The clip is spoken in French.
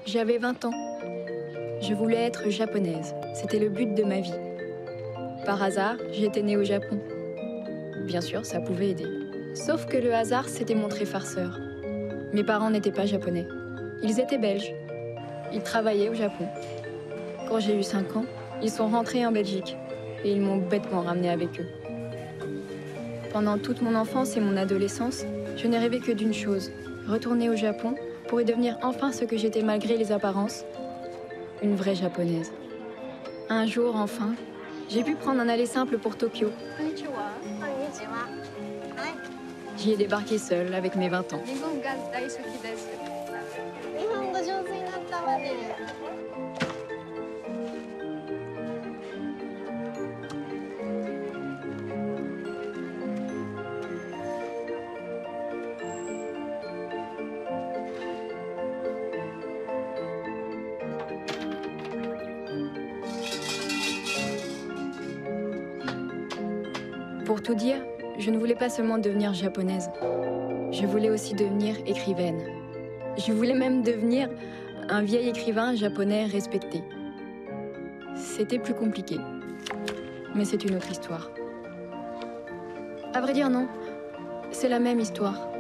J'avais 20 ans. Je voulais être japonaise. C'était le but de ma vie. Par hasard, j'étais née au Japon. Bien sûr, ça pouvait aider. Sauf que le hasard s'était montré farceur. Mes parents n'étaient pas japonais. Ils étaient belges. Ils travaillaient au Japon. Quand j'ai eu 5 ans, ils sont rentrés en Belgique. Et ils m'ont bêtement ramenée avec eux. Pendant toute mon enfance et mon adolescence, je n'ai rêvé que d'une chose, retourner au Japon pour y devenir enfin ce que j'étais malgré les apparences, une vraie japonaise. Un jour, enfin, j'ai pu prendre un aller simple pour Tokyo. J'y ai débarqué seule avec mes 20 ans. Pour tout dire, je ne voulais pas seulement devenir japonaise. Je voulais aussi devenir écrivaine. Je voulais même devenir un vieil écrivain japonais respecté. C'était plus compliqué. Mais c'est une autre histoire. À vrai dire, non. C'est la même histoire.